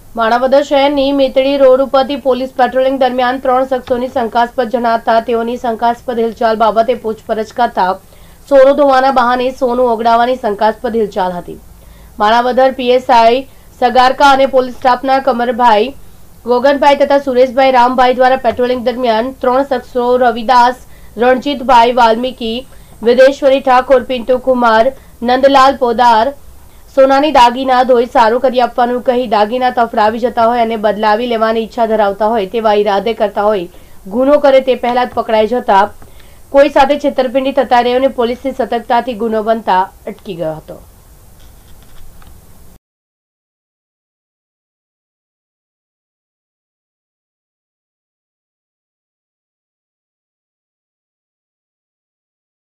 માણાવદર શહેરની મેતડી રોડ ઉપરથી પોલીસ પેટ્રોલિંગ દરમિયાન 3 શખ્સોની શંકાસ્પદ જણાતા તેઓની શંકાસ્પદ હિલચાલ બાબતે પૂછપરછ કરતા સોનું ધોવાના બહાને સોનું ઓગળાવવાની શંકાસ્પદ હિલચાલ હતી। માણાવદર પીએસઆઈ સગારકા અને પોલીસ સ્ટાફના કમરભાઈ ગોગનભાઈ તથા સુરેશભાઈ રામભાઈ દ્વારા પેટ્રોલિંગ દરમિયાન 3 શખ્સો રવિદાસ રણજીતભાઈ વાલ્મીકી, વિદેશ્વરી ઠાકોર, પિન્ટુ કુમાર, નંદલાલ પોદાર સોનાની દાગીના ધોઈ સારું કરી આપવાનું કહી દાગીના તફડાવી જતા હોય અને બદલાવી લેવાની ઈચ્છા ધરાવતા હોય તેવા ઈરાદે કરતા હોય ગુનો કરે તે પહેલા જ પકડાઈ જતા કોઈ સાથે છેતરપિંડી થતા રહ્યો અને પોલીસની સતર્કતાથી ગુનો બનતા અટકી ગયો હતો।